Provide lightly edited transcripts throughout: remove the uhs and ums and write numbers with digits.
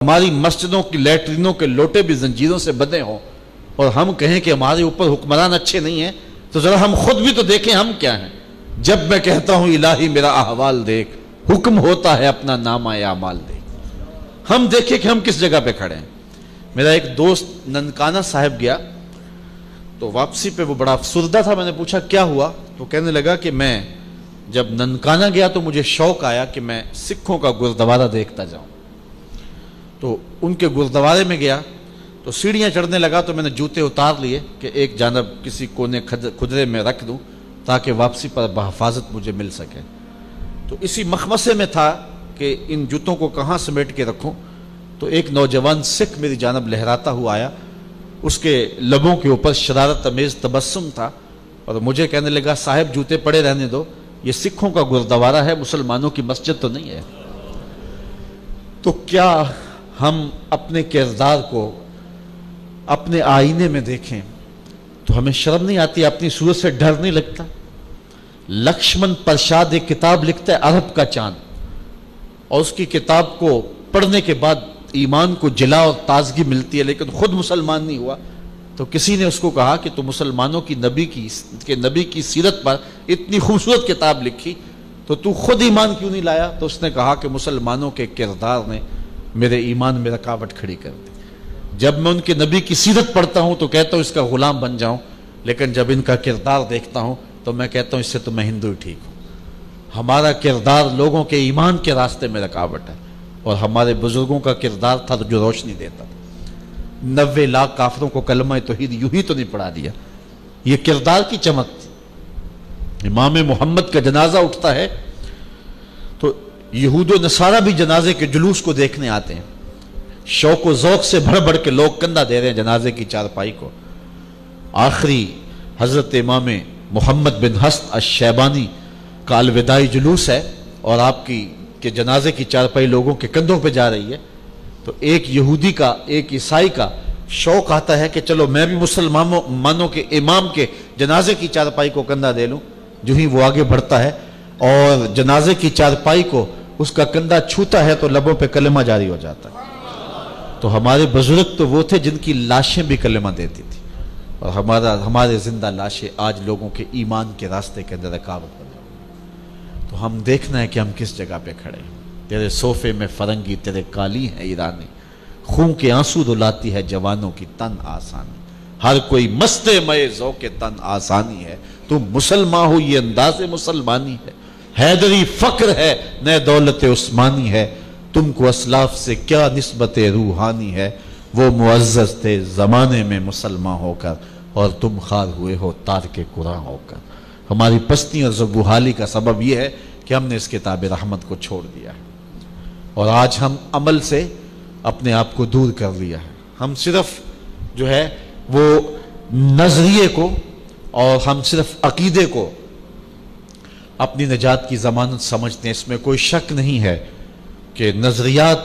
ہماری مسجدوں کی لیٹرینوں کے لوٹے بھی زنجیروں سے بندھے ہوں اور ہم کہیں کہ ہمارے اوپر حکمران اچھے نہیں ہیں، تو ذرا ہم خود بھی تو دیکھیں ہم کیا ہیں۔ جب میں کہتا ہوں الہی میرا احوال دیکھ، حکم ہوتا ہے اپنا نامہ اعمال دیکھ، ہم دیکھیں کہ ہم کس جگہ پہ کھڑے ہیں۔ میرا ایک دوست ننکانہ صاحب گیا تو واپسی پہ وہ بڑا افسردہ تھا۔ میں نے پوچھا کیا ہوا؟ تو کہنے لگا کہ میں جب ننکانہ گیا تو مجھے شوق آیا کہ میں سکھوں کا گردوارہ دیکھتا جاؤں۔ تو ان کے گردوارے میں گیا تو سیڑھیاں چڑھنے لگا تو میں نے جوتے اتار لیے کہ ایک جانب کسی کونے کھدرے میں رکھ دوں تاکہ واپسی پر بحفاظت مجھے مل سکے۔ تو اسی مخمصے میں تھا کہ ان جوتوں کو کہاں سمیٹ کے رکھوں، تو ایک نوجوان سکھ میری جانب لہراتا ہوا آیا، اس کے لبوں کے اوپر شرارت امیز تبسم تھا اور مجھے کہنے لگا صاحب جوتے پڑے رہنے دو، یہ سکھوں کا گردوارہ ہے، مسلمانوں کی مسجد تو نہیں ہے۔ تو کیا ہم اپنے کردار کو اپنے آئینے میں دیکھیں تو ہمیں شرم نہیں آتی، اپنی صورت سے ڈر نہیں لگتا؟ لکشمن پرشاد ایک کتاب لکھتا ہے عرب کا چاند، اور اس کی کتاب کو پڑھنے کے بعد ایمان کو جلا اور تازگی ملتی ہے، لیکن خود مسلمان نہیں ہوا۔ تو کسی نے اس کو کہا کہ تو مسلمانوں کی نبی کی سیرت پر اتنی خوبصورت کتاب لکھی تو تو خود ایمان کیوں نہیں لایا؟ تو اس نے کہا کہ مسلمانوں کے کردار نے میرے ایمان میں رکاوٹ کھڑی کر دی۔ جب میں ان کے نبی کی سیرت پڑھتا ہوں تو کہتا ہوں اس کا غلام بن جاؤں، لیکن جب ان کا کردار دیکھتا ہوں تو میں کہتا ہوں اس سے تو میں ہندو ہی ٹھیک ہوں۔ ہمارا کردار لوگوں کے ایمان کے راستے میں رکاوٹ ہے، اور ہمارے بزرگوں کا کردار تھا جو روشنی دیتا تھا۔ 90 لاکھ کافروں کو کلمہ توحید یوں ہی تو نہیں پڑھا دیا، یہ کردار کی چمک تھی۔ امام محمد کا جنازہ اٹھتا ہے تو یہود و نصارہ بھی جنازے کے جلوس کو دیکھنے آتے ہیں، شوق و ذوق سے بھر بھر کے لوگ کندھا دے رہے ہیں جنازے کی چارپائی کو۔ آخری حضرت امام محمد بن حسن الشیبانی کا الوداعی جلوس ہے اور آپ کی کہ جنازے کی چارپائی لوگوں کے کندھوں پہ جا رہی ہے، تو ایک یہودی کا ایک عیسائی کا شوق آتا ہے کہ چلو میں بھی مسلمانوں کے امام کے جنازے کی چارپائی کو کندھا دے لوں۔ جو ہی وہ آگے بڑھتا ہے اور جنازے کی چارپائی کو اس کا کندھا چھوتا ہے تو لبوں پہ کلمہ جاری ہو جاتا ہے۔ تو ہمارے بزرگ تو وہ تھے جن کی لاشیں بھی کلمہ دیتی تھی، اور ہمارے زندہ لاشیں آج لوگوں کے ایمان کے راستے کے اندر رکاوٹ بن جائیں۔ تو ہم دیکھنا ہے کہ ہم کس جگہ پہ کھڑے ہیں۔ تیرے صوفے میں فرنگی تیرے کالی ہے ایرانی، خون کے آنسو دلاتی ہے جوانوں کی تن آسانی، ہر کوئی مست مئے ذوق تن آسانی ہے، تم مسلمان ہو یہ انداز مسلمانی ہے، حیدری فقر ہے نئے دولت عثمانی ہے، تم کو اسلاف سے کیا نسبت روحانی ہے، وہ معزز تھے زمانے میں مسلمان ہو کر اور تم خار ہوئے ہو تارک قرآن ہو کر۔ ہماری پستی اور زبوحالی کا سبب یہ ہے کہ ہم نے اس کتاب رحمت کو چھوڑ دیا ہے، اور آج ہم عمل سے اپنے آپ کو دور کر لیا ہے۔ ہم صرف جو ہے وہ نظریے کو اور ہم صرف عقیدے کو اپنی نجات کی ضمانت سمجھتے ہیں۔ اس میں کوئی شک نہیں ہے کہ نظریات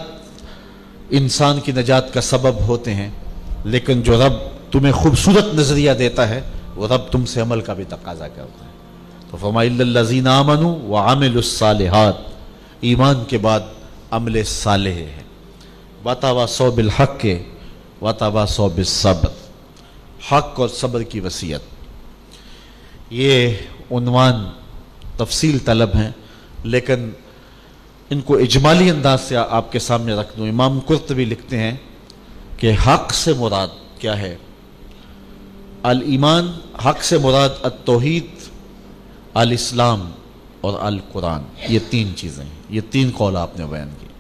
انسان کی نجات کا سبب ہوتے ہیں، لیکن جو رب تمہیں خوبصورت نظریہ دیتا ہے وہ رب تم سے عمل کا بھی تقاضا کرتا ہے۔ تو فرمایا الا الذین آمنوا وعملوا الصالحات، ایمان کے بعد عمل صالح ہے، وتواصوا بالحق وتواصوا بالصبر، حق اور صبر کی وصیت۔ یہ عنوان تفصیل طلب ہیں، لیکن ان کو اجمالی انداز سے آپ کے سامنے رکھ دوں۔ امام قرطبی لکھتے ہیں کہ حق سے مراد کیا ہے؟ الایمان، حق سے مراد التوحید، الاسلام اور القرآن، یہ تین چیزیں ہیں، یہ تین قول آپ نے بیان کی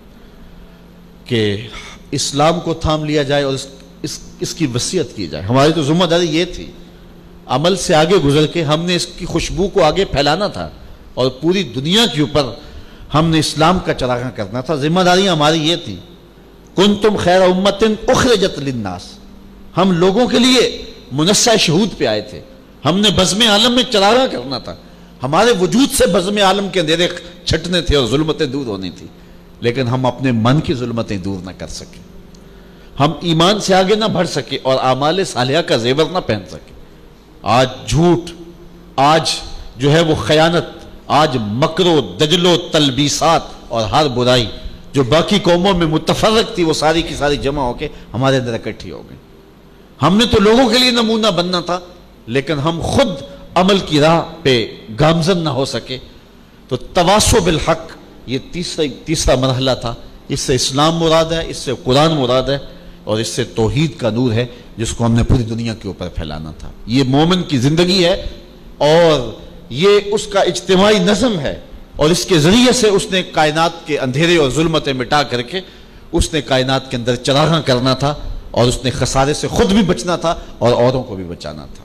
کہ اسلام کو تھام لیا جائے اور اس کی وصیت کی جائے۔ ہماری تو ذمہ داری یہ تھی، عمل سے آگے گزر کے ہم نے اس کی خوشبو کو آگے پھیلانا تھا اور پوری دنیا کے اوپر ہم نے اسلام کا چراغاں کرنا تھا۔ ذمہ داریاں ہماری یہ تھی، کنتم خیر امت اخرجت للناس، ہم لوگوں کے لیے منصہ شہود پہ آئے تھے، ہم نے بزم عالم میں چراغاں کرنا تھا، ہمارے وجود سے بزم عالم کے اندھیرے چھٹنے تھے اور ظلمتیں دور ہونی تھی، لیکن ہم اپنے من کی ظلمتیں دور نہ کر سکے، ہم ایمان سے آگے نہ بڑھ سکے اور اعمال صالحہ کا زیور نہ پہن سکے۔ آج جھوٹ، آج جو ہے وہ خیانت، آج مکر و دجل و تلبیسات اور ہر برائی جو باقی قوموں میں متفرق تھی وہ ساری کی ساری جمع ہو کے ہمارے اندر اکٹھی ہو گئی. ہم نے تو لوگوں کے لیے نمونہ بننا تھا لیکن ہم خود عمل کی راہ پہ گامزن نہ ہو سکے. تو تواصو بالحق یہ تیسرا مرحلہ تھا. اس سے اسلام مراد ہے, اس سے قرآن مراد ہے, اور اس سے توحید کا نور ہے جس کو ہم نے پوری دنیا کے اوپر پھیلانا تھا. یہ مومن کی زندگی ہے اور یہ اس کا اجتماعی نظم ہے, اور اس کے ذریعے سے اس نے کائنات کے اندھیرے اور ظلمتیں مٹا کر کے اس نے کائنات کے اندر چراغاں کرنا تھا, اور اس نے خسارے سے خود بھی بچنا تھا اور اوروں کو بھی بچانا تھا.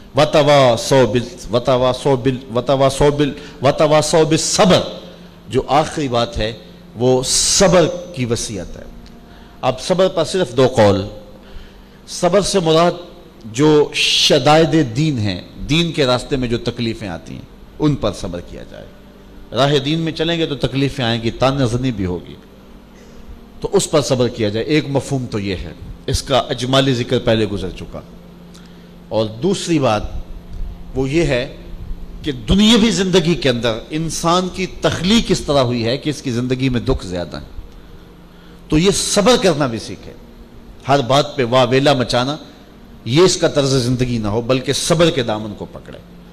وَتَوَاصَوْا بِالصَّبْرِ جو آخری بات ہے وہ صبر کی وصیت ہے. اب صبر پر صرف دو قول. صبر سے مراد جو شدائد دین ہیں, دین کے راستے میں جو تکلیفیں آتی ہیں ان پر صبر کیا جائے. راہ دین میں چلیں گے تو تکلیفیں آئیں گی, طعنہ زنی بھی ہوگی, تو اس پر صبر کیا جائے. ایک مفہوم تو یہ ہے, اس کا اجمالی ذکر پہلے گزر چکا. اور دوسری بات وہ یہ ہے کہ دنیاوی زندگی کے اندر انسان کی تخلیق اس طرح ہوئی ہے کہ اس کی زندگی میں دکھ زیادہ ہیں, تو یہ صبر کرنا بھی سیکھے. ہر بات پہ واہ ویلا مچانا یہ اس کا طرز زندگی نہ ہو, بلکہ صبر کے دامن کو پکڑے.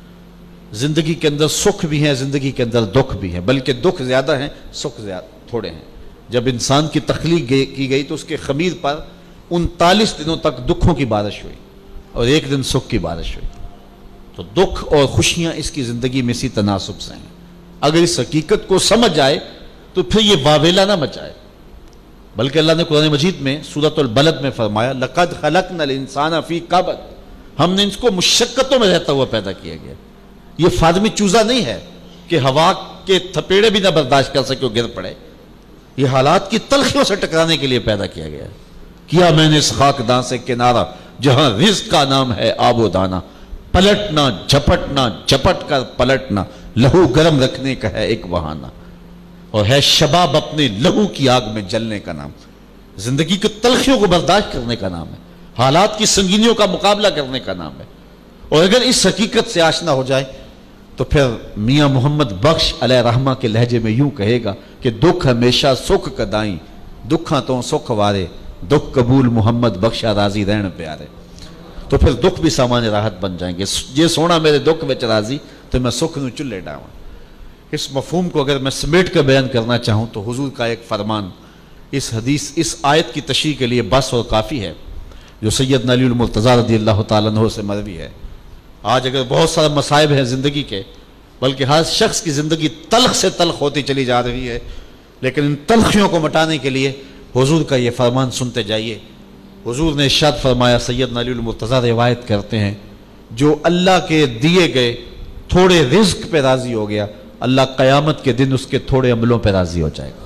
زندگی کے اندر سکھ بھی ہیں, زندگی کے اندر دکھ بھی ہیں, بلکہ دکھ زیادہ ہیں, سکھ تھوڑے ہیں. جب انسان کی تخلیق کی گئی تو اس کے خمیر پر 39 دنوں تک دکھوں کی بارش ہوئی اور ایک دن سکھ کی بارش ہوئی. تو دکھ اور خوشیاں اس کی زندگی میں اسی تناسب سے ہیں. اگر اس حقیقت کو سمجھ جائے تو پھر یہ واویلا نہ مچائے, بلکہ اللہ نے قرآن مجید میں سورۃ البلد میں فرمایا لَقَدْ خَلَقْنَا الْإِنسَانَ فِي كَبَدٍ, ہم نے اس کو مشقتوں میں رہتا ہوا پیدا کیا گیا. یہ فارمی چوزا نہیں ہے کہ ہوا کے تھپیڑے بھی نہ برداشت کر سکے گر پڑے. یہ حالات کی تلخیوں سے ٹکرانے کے لیے پیدا کیا گیا. کیا میں نے اس خاکدان سے کنارہ جہاں رزق کا نام ہے آب و دانا, پلٹنا جھپٹنا جھپٹ کر پلٹنا, لہو گرم رکھنے کا ہے ایک بہانہ, اور ہے شباب اپنے لہو کی آگ میں جلنے کا نام. زندگی کی تلخیوں کو برداشت کرنے کا نام ہے, حالات کی سنگینیوں کا مقابلہ کرنے کا نام ہے. اور اگر اس حقیقت سے آشنا ہو جائے تو پھر میاں محمد بخش علیہ رحمہ کے لہجے میں یوں کہے گا کہ دکھ ہمیشہ سکھ کدائیں, دکھاں تو سکھ وارے, دکھ قبول محمد بخشا راضی رہن پیارے. تو پھر دکھ بھی سامان راحت بن جائیں گے. یہ سونا میرے دکھ وچ راضی تو میں سکھ نو چلے ڈاواں. اس مفہوم کو اگر میں سمیٹ کر بیان کرنا چاہوں تو حضور کا ایک فرمان اس حدیث, اس آیت کی تشریح کے لیے بس اور کافی ہے, جو سیدنا علی المرتضیٰ رضی اللہ تعالیٰ عنہ سے مروی ہے. آج اگر بہت سارے مصائب ہیں زندگی کے, بلکہ ہر شخص کی زندگی تلخ سے تلخ ہوتی چلی جا رہی ہے, لیکن ان تلخیوں کو مٹانے کے لیے حضور کا یہ فرمان سنتے جائیے. حضور نے ارشاد فرمایا, سیدنا علی المرتضیٰ روایت کرتے ہیں, جو اللہ کے دیے گئے تھوڑے رزق پہ راضی ہو گیا, اللہ قیامت کے دن اس کے تھوڑے عملوں پہ راضی ہو جائے گا.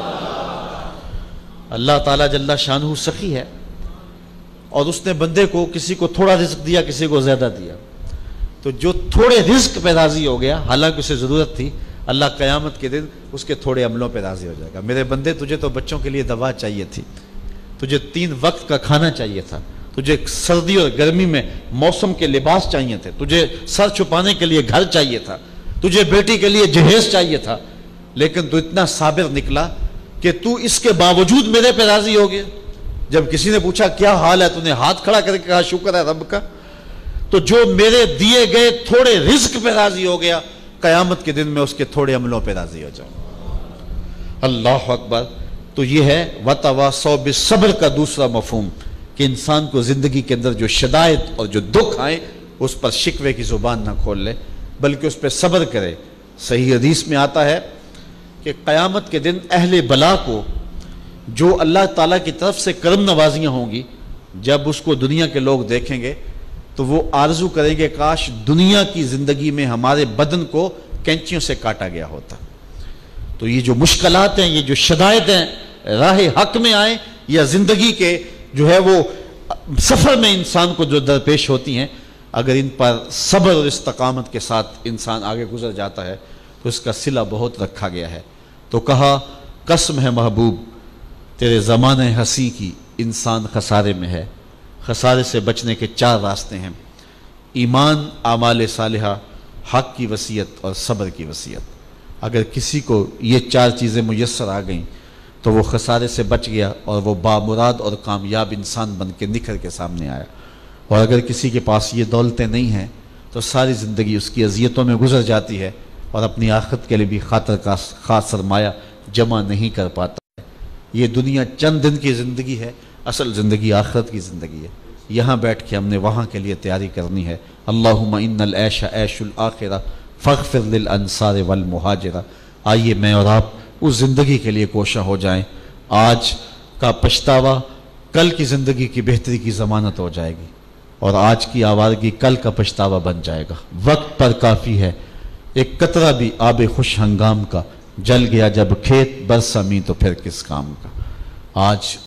اللہ تعالیٰ جل شانہ سخی ہے, اور اس نے بندے کو کسی کو تھوڑا رزق دیا, کسی کو زیادہ دیا. تو جو تھوڑے رزق پہ راضی ہو گیا, حالانکہ اسے ضرورت تھی, اللہ قیامت کے دن اس کے تھوڑے عملوں پہ راضی ہو جائے گا. میرے بندے, تجھے تو بچوں کے لیے دوا چاہیے تھی, تجھے 3 وقت کا کھانا چاہیے تھا, تجھے سردی اور گرمی میں موسم کے لباس چاہیے تھے, تجھے سر چھپانے کے لیے گھر چاہیے تھا, تجھے بیٹی کے لیے جہیز چاہیے تھا, لیکن تو اتنا صابر نکلا کہ تو اس کے باوجود میرے پہ راضی ہو گیا. جب کسی نے پوچھا کیا حال ہے, تو نے ہاتھ کھڑا کر کے کہا شکر ہے رب کا. تو جو میرے دیے گئے تھوڑے رزق پہ راضی ہو گیا, قیامت کے دن میں اس کے تھوڑے عملوں پہ راضی ہو جاؤں. اللہ اکبر. تو یہ ہے وَتَوَاصَوْا بِالصَّبْرِ کا دوسرا مفہوم, کہ انسان کو زندگی کے اندر جو شدائد اور جو دکھ آئیں اس پر شکوے کی زبان نہ کھول لے, بلکہ اس پہ صبر کرے. صحیح حدیث میں آتا ہے کہ قیامت کے دن اہل بلا کو جو اللہ تعالیٰ کی طرف سے کرم نوازیاں ہوں گی, جب اس کو دنیا کے لوگ دیکھیں گے تو وہ آرزو کریں گے کاش دنیا کی زندگی میں ہمارے بدن کو کینچیوں سے کاٹا گیا ہوتا. تو یہ جو مشکلات ہیں, یہ جو شدائد ہیں, راہ حق میں آئیں یا زندگی کے جو ہے وہ سفر میں انسان کو جو درپیش ہوتی ہیں, اگر ان پر صبر اور استقامت کے ساتھ انسان آگے گزر جاتا ہے تو اس کا صلہ بہت رکھا گیا ہے. تو کہا قسم ہے محبوب تیرے زمانہ ہنسی کی, انسان خسارے میں ہے. خسارے سے بچنے کے 4 راستے ہیں, ایمان, اعمال صالحہ, حق کی وصیت اور صبر کی وصیت. اگر کسی کو یہ 4 چیزیں میسر آ گئیں تو وہ خسارے سے بچ گیا اور وہ بامراد اور کامیاب انسان بن کے نکھر کے سامنے آیا۔ اور اگر کسی کے پاس یہ دولتیں نہیں ہیں تو ساری زندگی اس کی اذیتوں میں گزر جاتی ہے اور اپنی آخرت کے لیے بھی خاطر کا خاص سرمایہ جمع نہیں کر پاتا ہے۔ یہ دنیا چند دن کی زندگی ہے، اصل زندگی آخرت کی زندگی ہے۔ یہاں بیٹھ کے ہم نے وہاں کے لیے تیاری کرنی ہے۔ اللہم ان العیش عیش الآخرہ فاغفر للانصار والمہاجرہ۔ آئیے میں اور آپ اس زندگی کے لیے کوشاں ہو جائیں۔ آج کا پچھتاوا کل کی زندگی کی بہتری کی ضمانت ہو جائے گی، اور آج کی آوارگی کل کا پچھتاوا بن جائے گا۔ وقت پر کافی ہے، ایک قطرہ بھی آب خوش ہنگام کا، جل گیا جب کھیت برسا می تو پھر کس کام کا۔ آج